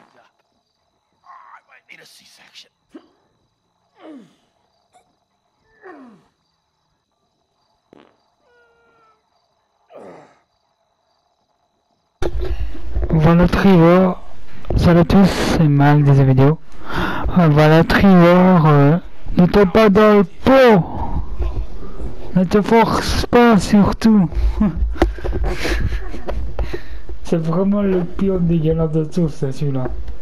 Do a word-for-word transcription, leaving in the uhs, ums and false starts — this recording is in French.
I might need a C-section. Voilà Trevor. Salut à tous, c'est Mal des vidéos. Voilà Trevor, euh, ne tombe pas dans le pot. Ne te force pas surtout. C'est vraiment le pire dégueulasse de tous, celui-là.